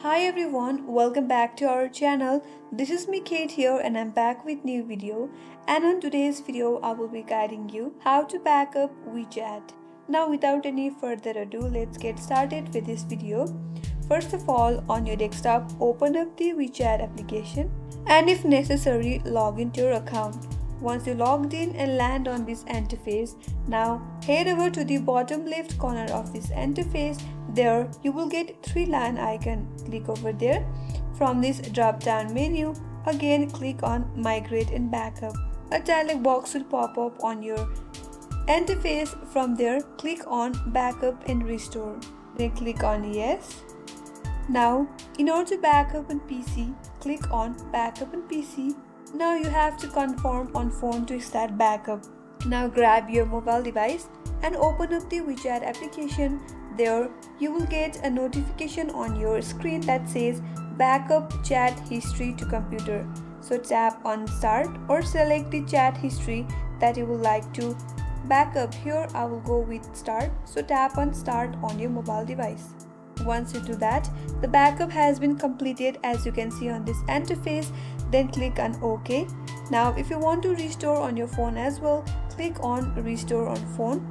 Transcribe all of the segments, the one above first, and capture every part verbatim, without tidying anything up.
Hi everyone, welcome back to our channel. This is me Kate here and I'm back with new video, and on today's video I will be guiding you how to back up WeChat. Now without any further ado, let's get started with this video. First of all, on your desktop open up the WeChat application and if necessary log into your account. Once you logged in and land on this interface, now head over to the bottom left corner of this interface. There you will get three line icon. Click over there. From this drop down menu, again click on migrate and backup. A dialog box will pop up on your interface. From there click on backup and restore. Then click on yes. Now in order to backup on P C, click on backup on P C. Now you have to confirm on phone to start backup. Now grab your mobile device and open up the WeChat application. There you will get a notification on your screen that says backup chat history to computer. So tap on start or select the chat history that you would like to backup. Here I will go with start. So tap on start on your mobile device. Once you do that, the backup has been completed as you can see on this interface. Then click on OK. Now if you want to restore on your phone as well, click on restore on phone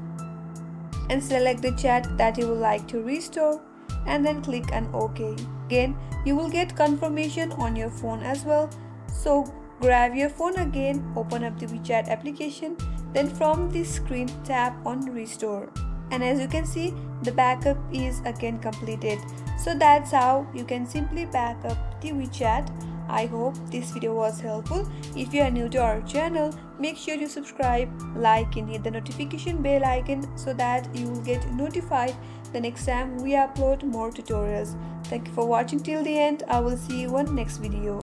and select the chat that you would like to restore and then click on OK. Again you will get confirmation on your phone as well. So grab your phone again, open up the WeChat application, then from this screen tap on restore. And as you can see, the backup is again completed. So that's how you can simply back up the WeChat. I hope this video was helpful. If you are new to our channel, make sure you subscribe, like and hit the notification bell icon so that you will get notified the next time we upload more tutorials. Thank you for watching till the end. I will see you on next video.